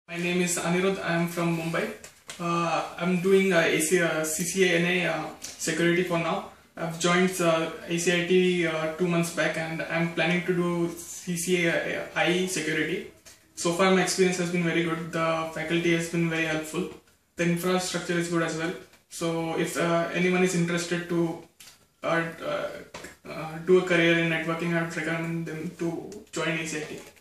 My name is Anirudh. I am from Mumbai. I'm doing CCNA security for now. I've joined ACIT 2 months back, and I'm planning to do CCAI security. So far my experience has been very good. The faculty has been very helpful. The infrastructure is good as well. So if anyone is interested to do a career in networking, I would recommend them to join ACIT.